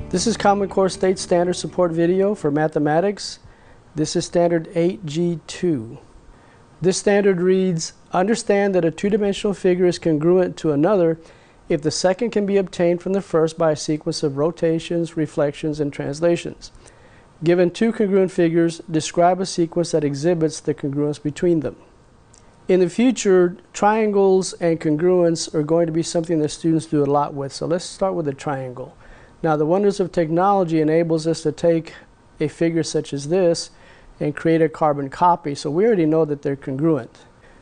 This is Common Core State Standard Support video for mathematics. This is standard 8.g.2. This standard reads, understand that a two-dimensional figure is congruent to another if the second can be obtained from the first by a sequence of rotations, reflections, and translations. Given two congruent figures, describe a sequence that exhibits the congruence between them. In the future, triangles and congruence are going to be something that students do a lot with. So let's start with a triangle. Now, the wonders of technology enables us to take a figure such as this and create a carbon copy. So we already know that they're congruent.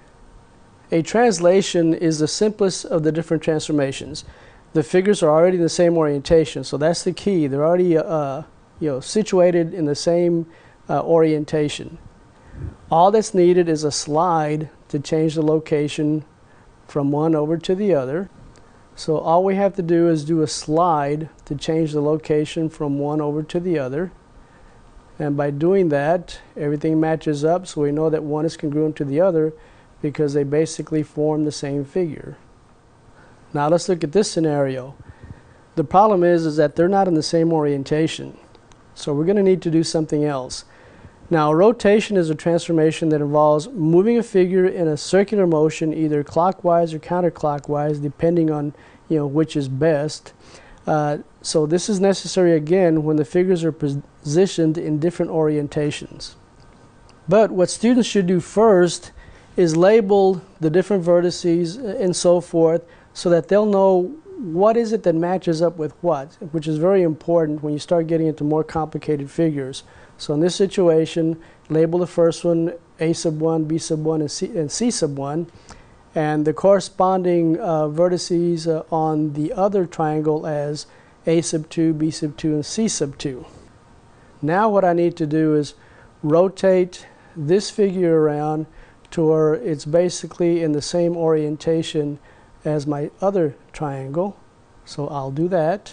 A translation is the simplest of the different transformations. The figures are already in the same orientation, so that's the key. They're already situated in the same orientation. All that's needed is a slide to change the location from one over to the other. So all we have to do is do a slide to change the location from one over to the other. And by doing that, everything matches up, so we know that one is congruent to the other because they basically form the same figure. Now let's look at this scenario. The problem is that they're not in the same orientation. So we're going to need to do something else. Now, a rotation is a transformation that involves moving a figure in a circular motion, either clockwise or counterclockwise, depending on which is best. So this is necessary again when the figures are positioned in different orientations. But what students should do first is label the different vertices and so forth so that they'll know what is it that matches up with what, which is very important when you start getting into more complicated figures. So in this situation, label the first one A sub 1, B sub 1, and C sub 1, and the corresponding vertices on the other triangle as A sub 2, B sub 2, and C sub 2. Now what I need to do is rotate this figure around to where it's basically in the same orientation as my other triangle. So I'll do that.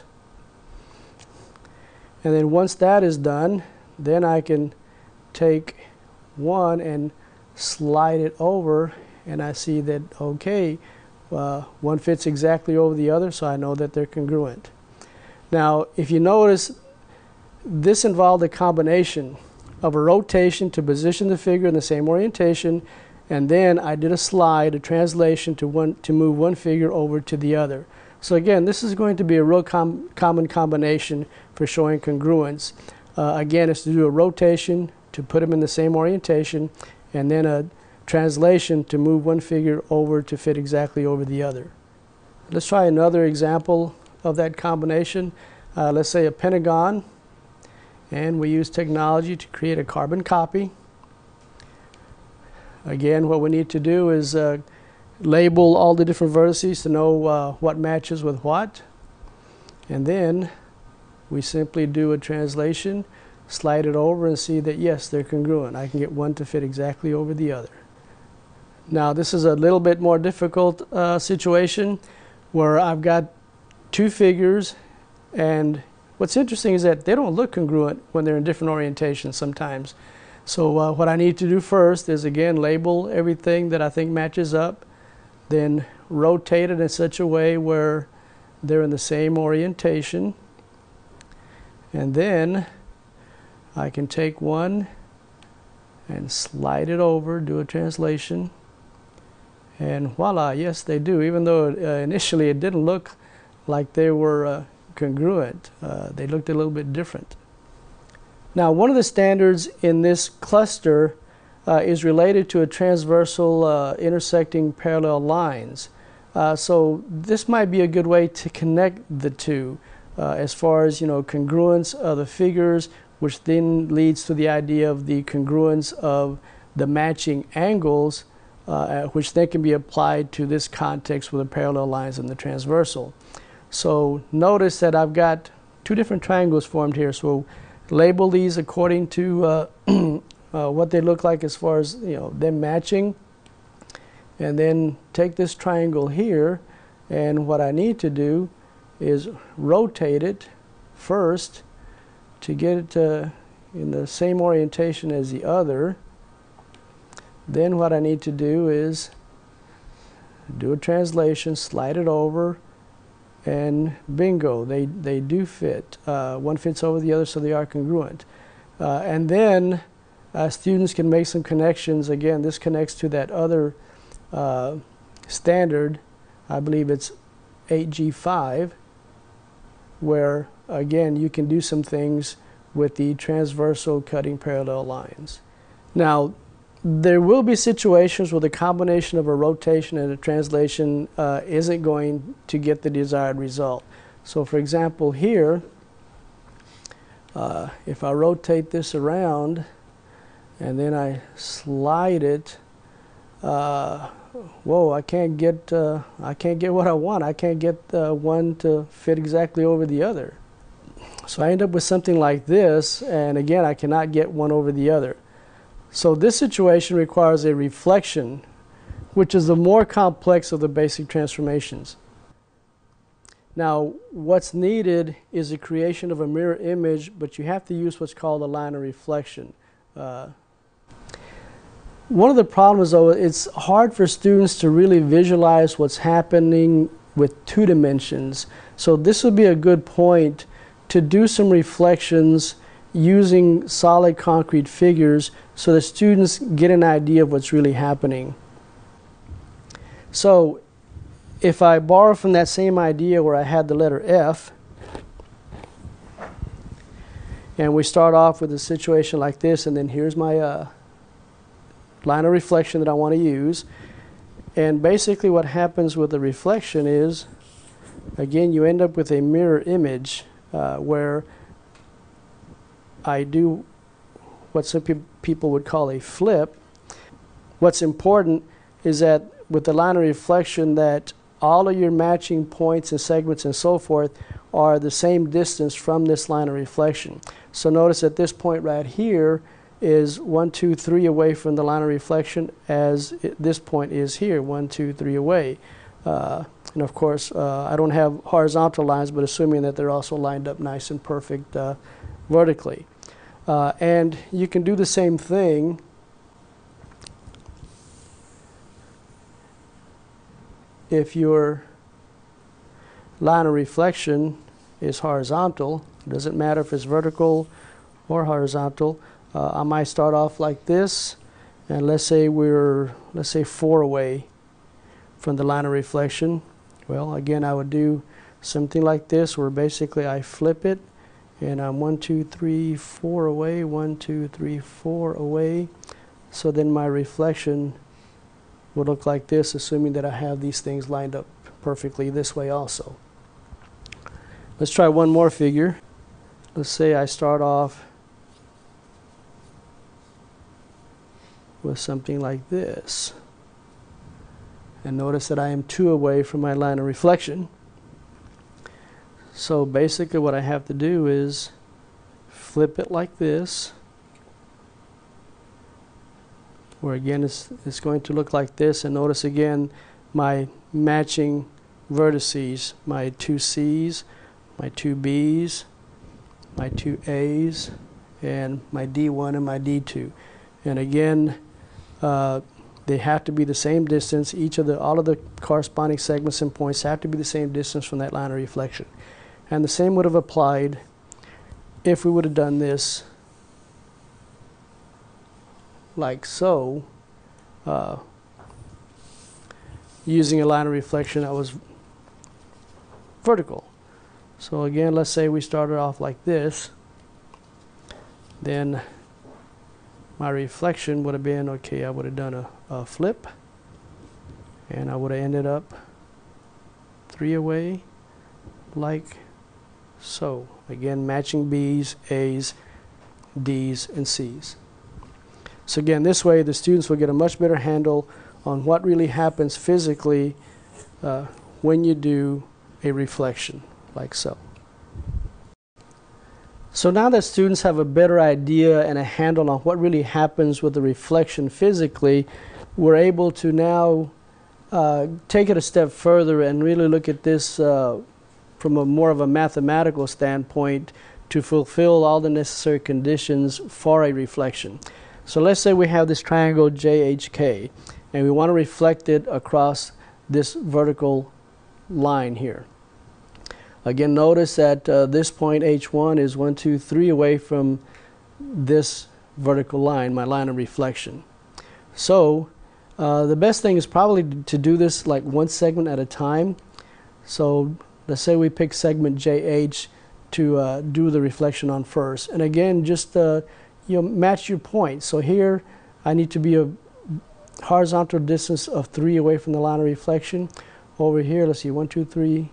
And then once that is done, then I can take one and slide it over, and I see that, okay, one fits exactly over the other, so I know that they're congruent. Now, if you notice, this involved a combination of a rotation to position the figure in the same orientation, and then I did a slide, a translation to move one figure over to the other. So again, this is going to be a real common combination for showing congruence. Again, it's to do a rotation to put them in the same orientation, and then a translation to move one figure over to fit exactly over the other. Let's try another example of that combination. Let's say a pentagon, and we use technology to create a carbon copy. Again, what we need to do is label all the different vertices to know what matches with what, and then we simply do a translation, slide it over, and see that yes, they're congruent. I can get one to fit exactly over the other. Now this is a little bit more difficult situation where I've got two figures, and what's interesting is that they don't look congruent when they're in different orientations sometimes. So what I need to do first is again label everything that I think matches up, then rotate it in such a way where they're in the same orientation. And then I can take one and slide it over, do a translation, and voila, yes, they do. Even though initially it didn't look like they were congruent, they looked a little bit different. Now, one of the standards in this cluster is related to a transversal intersecting parallel lines. So this might be a good way to connect the two. As far as congruence of the figures, which then leads to the idea of the congruence of the matching angles, which then can be applied to this context with the parallel lines and the transversal. So notice that I've got two different triangles formed here. So label these according to what they look like as far as them matching, and then take this triangle here, and what I need to do is rotate it first to get it in the same orientation as the other. Then what I need to do is do a translation, slide it over, and bingo, they do fit. One fits over the other, so they are congruent. And then students can make some connections. Again, this connects to that other standard, I believe it's 8g.5, where again you can do some things with the transversal cutting parallel lines. Now, there will be situations where the combination of a rotation and a translation isn't going to get the desired result. So for example here, if I rotate this around and then I slide it, whoa, I can't get what I want. I can't get one to fit exactly over the other. So I end up with something like this, and again I cannot get one over the other. So this situation requires a reflection, which is the more complex of the basic transformations. Now, what's needed is the creation of a mirror image, but you have to use what's called a line of reflection. One of the problems, though, it's hard for students to really visualize what's happening with 2 dimensions. So this would be a good point to do some reflections using solid concrete figures so that students get an idea of what's really happening. So if I borrow from that same idea where I had the letter F, and we start off with a situation like this, and then here's my line of reflection that I want to use. And basically what happens with the reflection is, again, you end up with a mirror image where I do what some people would call a flip. What's important is that with the line of reflection, that all of your matching points and segments and so forth are the same distance from this line of reflection. So notice at this point right here is 1, 2, 3 away from the line of reflection, as this point is here, 1, 2, 3 away. And of course, I don't have horizontal lines, but assuming that they're also lined up nice and perfect vertically. And you can do the same thing if your line of reflection is horizontal. It doesn't matter if it's vertical or horizontal. I might start off like this, and let's say 4 away from the line of reflection. Well, again, I would do something like this, where basically I flip it, and I'm 1, 2, 3, 4 away, 1, 2, 3, 4 away. So then my reflection would look like this, assuming that I have these things lined up perfectly this way also. Let's try one more figure. Let's say I start off with something like this. And notice that I am 2 away from my line of reflection. So basically what I have to do is flip it like this, where again it's going to look like this, and notice again my matching vertices, my 2 C's, my 2 B's, my 2 A's, and my D1 and my D2. And again, they have to be the same distance. All of the corresponding segments and points have to be the same distance from that line of reflection. And the same would have applied if we would have done this like so, using a line of reflection that was vertical. So again, let's say we started off like this, then my reflection would have been, okay, I would have done a flip, and I would have ended up 3 away like so. Again, matching B's, A's, D's, and C's. So again, this way the students will get a much better handle on what really happens physically when you do a reflection like so. So now that students have a better idea and a handle on what really happens with the reflection physically, we're able to now take it a step further and really look at this from more of a mathematical standpoint to fulfill all the necessary conditions for a reflection. So let's say we have this triangle JHK, and we want to reflect it across this vertical line here. Again, notice that this point H1 is 1, 2, 3 away from this vertical line, my line of reflection. So the best thing is probably to do this like one segment at a time. So let's say we pick segment JH to do the reflection on first. And again, just match your point. So here I need to be a horizontal distance of 3 away from the line of reflection. Over here, let's see, 1, 2, 3.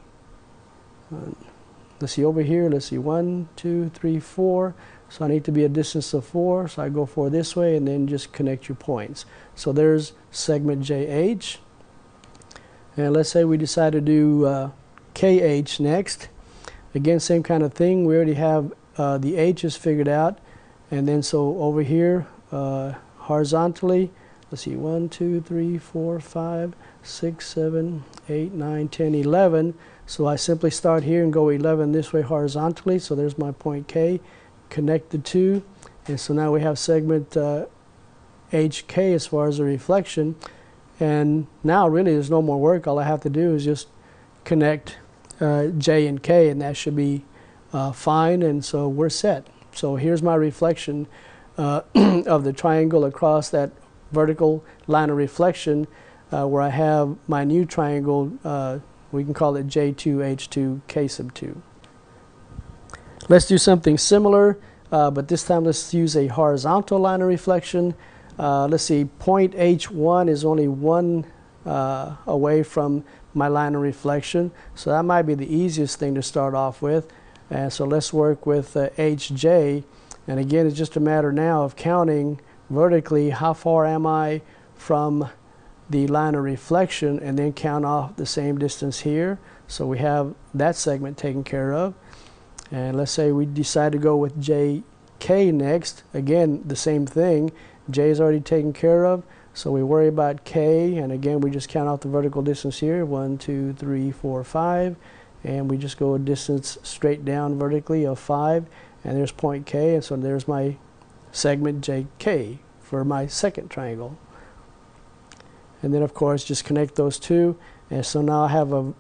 Let's see, over here, let's see, 1, 2, 3, 4. So I need to be a distance of 4. So I go 4 this way and then just connect your points. So there's segment JH. And let's say we decide to do KH next. Again, same kind of thing. We already have the H's figured out. And then so over here, horizontally, let's see, 1, 2, 3, 4, 5, 6, 7, 8, 9, 10, 11. So I simply start here and go 11 this way horizontally. So there's my point K, connect the two. And so now we have segment HK as far as the reflection. And now really there's no more work. All I have to do is just connect J and K, and that should be fine. And so we're set. So here's my reflection of the triangle across that vertical line of reflection where I have my new triangle. We can call it J2H2 K sub 2. Let's do something similar, but this time let's use a horizontal line of reflection. Let's see, point H1 is only 1 away from my line of reflection, so that might be the easiest thing to start off with. And so let's work with HJ, and again it's just a matter now of counting vertically how far am I from the line of reflection, and then count off the same distance here. So we have that segment taken care of. And let's say we decide to go with JK next. Again, the same thing. J is already taken care of, so we worry about K, and again we just count off the vertical distance here, 1, 2, 3, 4, 5, and we just go a distance straight down vertically of 5, and there's point K, and so there's my segment JK for my second triangle. And then of course just connect those two, and so now I have a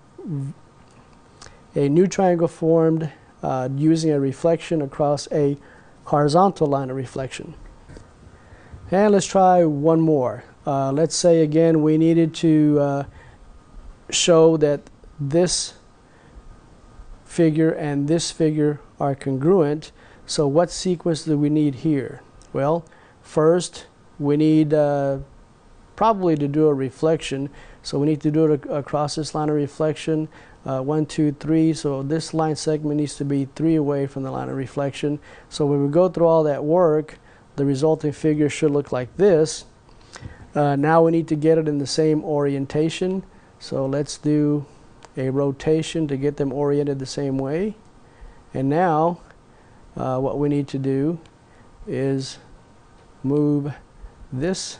new triangle formed using a reflection across a horizontal line of reflection. And let's try one more. Let's say again we needed to show that this figure and this figure are congruent. So what sequence do we need here? Well, first we need probably to do a reflection. So we need to do it across this line of reflection. 1, 2, 3. So this line segment needs to be 3 away from the line of reflection. So when we go through all that work, the resulting figure should look like this. Now we need to get it in the same orientation. So let's do a rotation to get them oriented the same way. And now what we need to do is move this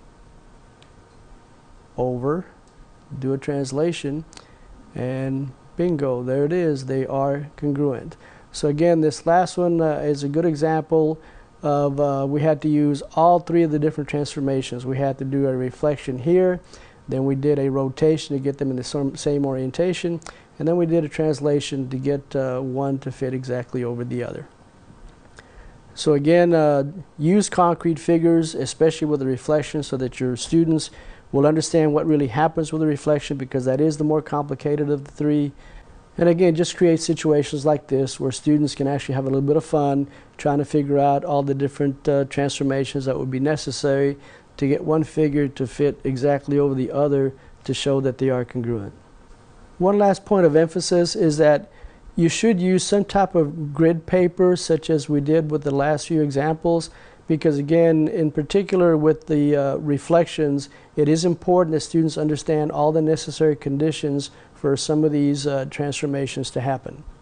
over, do a translation, and bingo, there it is, they are congruent. So again, this last one is a good example of we had to use all 3 of the different transformations. We had to do a reflection here, then we did a rotation to get them in the same orientation, and then we did a translation to get one to fit exactly over the other. So again, use concrete figures, especially with the reflection, so that your students will understand what really happens with the reflection, because that is the more complicated of the 3. And again, just create situations like this where students can actually have a little bit of fun trying to figure out all the different transformations that would be necessary to get one figure to fit exactly over the other to show that they are congruent. One last point of emphasis is that you should use some type of grid paper, such as we did with the last few examples, because again, in particular with the reflections, it is important that students understand all the necessary conditions for some of these transformations to happen.